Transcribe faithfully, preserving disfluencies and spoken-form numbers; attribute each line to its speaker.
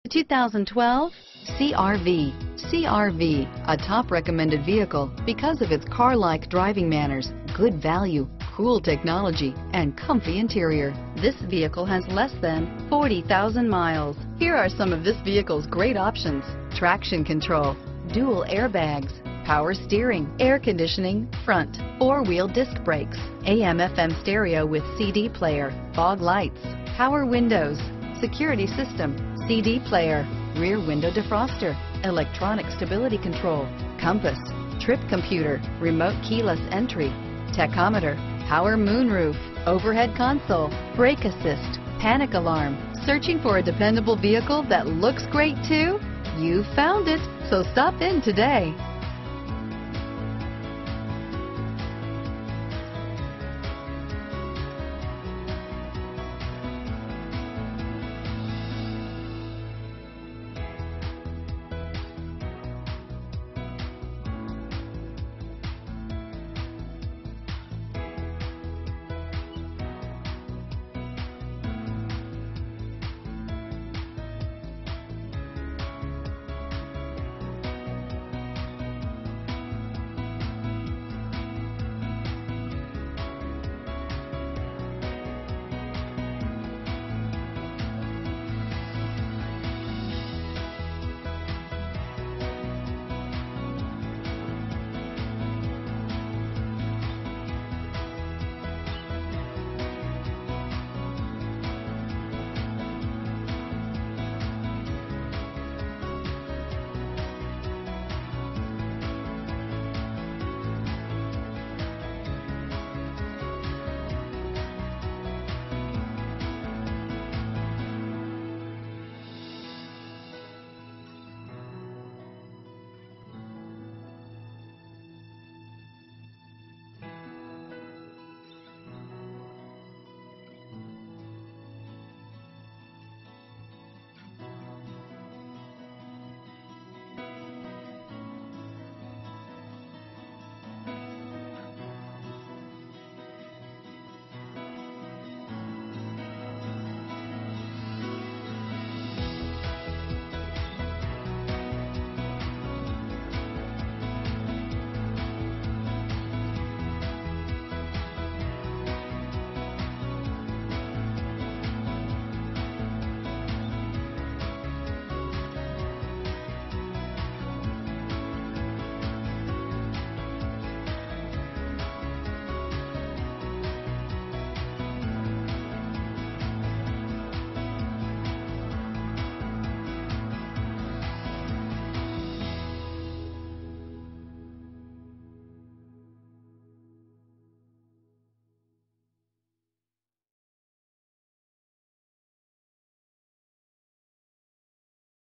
Speaker 1: two thousand twelve C R V. C R V, a top recommended vehicle because of its car-like driving manners, good value, cool technology, and comfy interior. This vehicle has less than forty thousand miles. Here are some of this vehicle's great options: traction control, dual airbags, power steering, air conditioning, front, four-wheel disc brakes, A M F M stereo with C D player, fog lights, power windows, security system, C D player, rear window defroster, electronic stability control, compass, trip computer, remote keyless entry, tachometer, power moonroof, overhead console, brake assist, panic alarm. Searching for a dependable vehicle that looks great too? You found it, so stop in today.